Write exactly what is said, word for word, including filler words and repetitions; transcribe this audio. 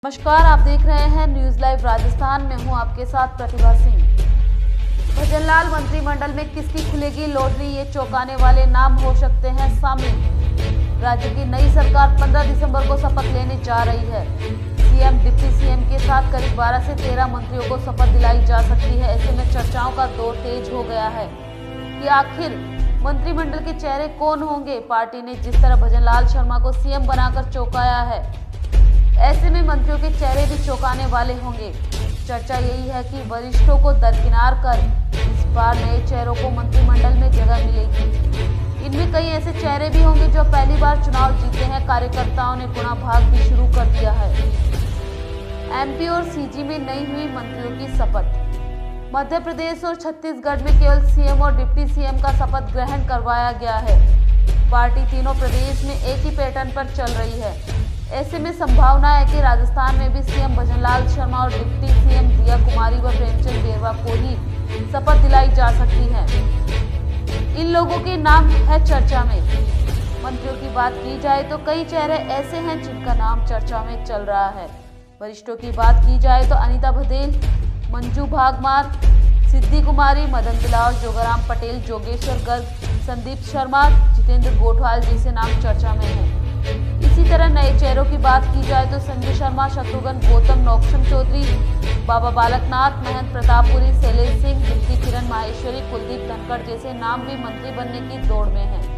नमस्कार, आप देख रहे हैं न्यूज लाइव राजस्थान में हूं आपके साथ प्रतिभा सिंह। भजनलाल मंत्रिमंडल में किसकी खुलेगी लॉटरी, ये चौंकाने वाले नाम हो सकते हैं शामिल। राज्य की नई सरकार पंद्रह दिसंबर को शपथ लेने जा रही है। सीएम डिप्टी सीएम के साथ करीब बारह से तेरह मंत्रियों को शपथ दिलाई जा सकती है। ऐसे में चर्चाओं का दौर तेज हो गया है कि आखिर मंत्रिमंडल के चेहरे कौन होंगे। पार्टी ने जिस तरह भजनलाल शर्मा को सीएम बनाकर चौंकाया है, ऐसे में मंत्रियों के चेहरे भी चौंकाने वाले होंगे। चर्चा यही है कि वरिष्ठों को दरकिनार कर इस बार नए चेहरों को मंत्रिमंडल में जगह मिलेगी। इनमें कई ऐसे चेहरे भी होंगे जो पहली बार चुनाव जीते हैं। कार्यकर्ताओं ने गुणा भाग भी शुरू कर दिया है। एमपी और सीजी में नई हुई मंत्रियों की शपथ। मध्य प्रदेश और छत्तीसगढ़ में केवल सीएम और डिप्टी सीएम का शपथ ग्रहण करवाया गया है। पार्टी तीनों प्रदेश में एक ही पैटर्न पर चल रही है। ऐसे में संभावना है कि राजस्थान में भी सीएम भजनलाल शर्मा और डिप्टी सीएम दिया कुमारी व प्रेमचंद बेरवा को ही शपथ दिलाई जा सकती है। इन लोगों के नाम है चर्चा में। मंत्रियों की बात की जाए तो कई चेहरे ऐसे हैं जिनका नाम चर्चा में चल रहा है। वरिष्ठों की बात की जाए तो अनीता भदेल, मंजू भागमार, सिद्धि कुमारी, मदन बिलावर, जोगाराम पटेल, जोगेश्वर गर्ग, संदीप शर्मा, जितेंद्र गोठवाल जैसे नाम चर्चा में हैं। इसी तरह नए चेहरों की बात की जाए तो संजय शर्मा, शत्रुघ्न गौतम, नौक्षम चौधरी, बाबा बालकनाथ, महंत प्रतापपुरी, शैलेश सिंह, दीप्ति किरण माहेश्वरी, कुलदीप धनखड़ जैसे नाम भी मंत्री बनने की दौड़ में हैं।